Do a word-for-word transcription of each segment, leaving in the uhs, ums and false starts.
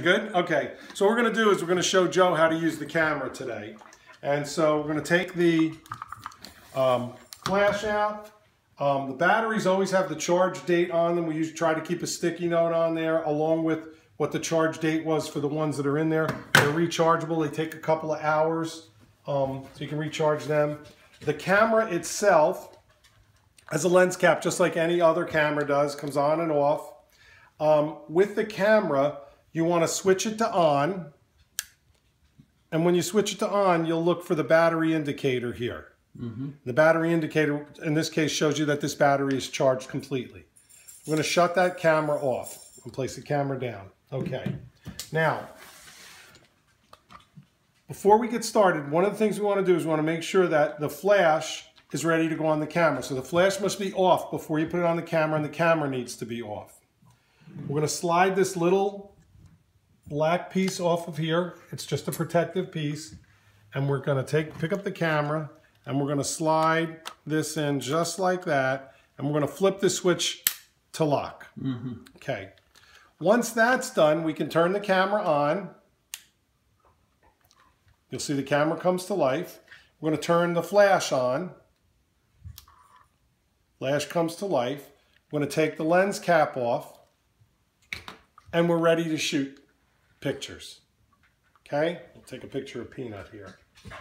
you good? Okay, so what we're going to do is we're going to show Joe how to use the camera today. And so we're going to take the um, flash out. Um, the batteries always have the charge date on them. We usually try to keep a sticky note on there along with what the charge date was for the ones that are in there. They're rechargeable. They take a couple of hours, um, so you can recharge them. The camera itself has a lens cap just like any other camera does. Comes on and off. Um, with the camera, you want to switch it to on. And when you switch it to on, you'll look for the battery indicator here. Mm-hmm. The battery indicator, in this case, shows you that this battery is charged completely. We're going to shut that camera off and place the camera down. Okay. Now, before we get started, one of the things we want to do is we want to make sure that the flash is ready to go on the camera. So the flash must be off before you put it on the camera, and the camera needs to be off. We're going to slide this little black piece off of here. It's just a protective piece. And we're going to take pick up the camera, and we're going to slide this in just like that. And we're going to flip the switch to lock. Mm-hmm. Okay. Once that's done, we can turn the camera on. You'll see the camera comes to life. We're going to turn the flash on. Flash comes to life. We're going to take the lens cap off. And we're ready to shoot pictures. Okay? We'll take a picture of Peanut here.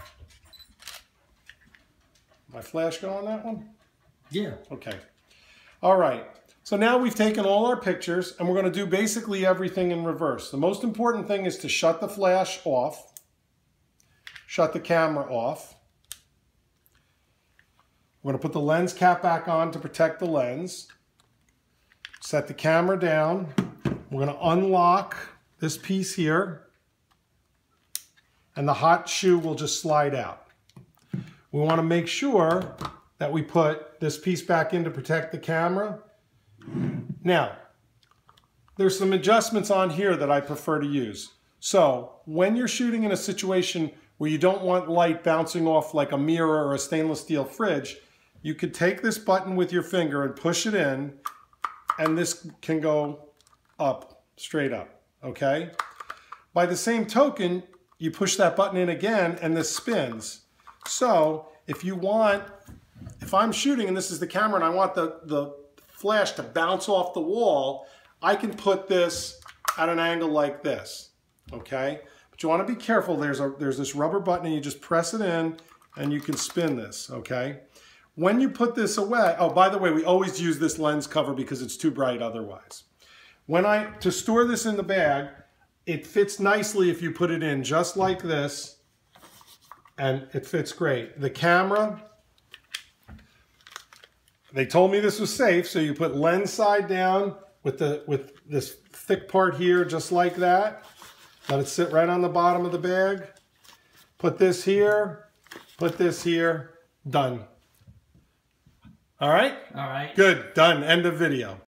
My flash go on that one? Yeah. Okay. All right. So now we've taken all our pictures, and we're going to do basically everything in reverse. The most important thing is to shut the flash off, shut the camera off. We're going to put the lens cap back on to protect the lens. Set the camera down. We're going to unlock this piece here, and the hot shoe will just slide out. We want to make sure that we put this piece back in to protect the camera. Now, there's some adjustments on here that I prefer to use. So, when you're shooting in a situation where you don't want light bouncing off like a mirror or a stainless steel fridge, you could take this button with your finger and push it in, and this can go up, straight up, okay? By the same token, you push that button in again, and this spins. So, if you want, if I'm shooting and this is the camera and I want the, the flash to bounce off the wall, I can put this at an angle like this, okay? But you want to be careful. There's, a, there's this rubber button, and you just press it in, and you can spin this, okay? When you put this away, oh, by the way, we always use this lens cover because it's too bright otherwise. When I, to store this in the bag, it fits nicely if you put it in just like this, and it fits great. The camera, they told me this was safe, so you put lens side down with, the, with this thick part here, just like that. Let it sit right on the bottom of the bag. Put this here, put this here, done. All right? All right. Good, done, end of video.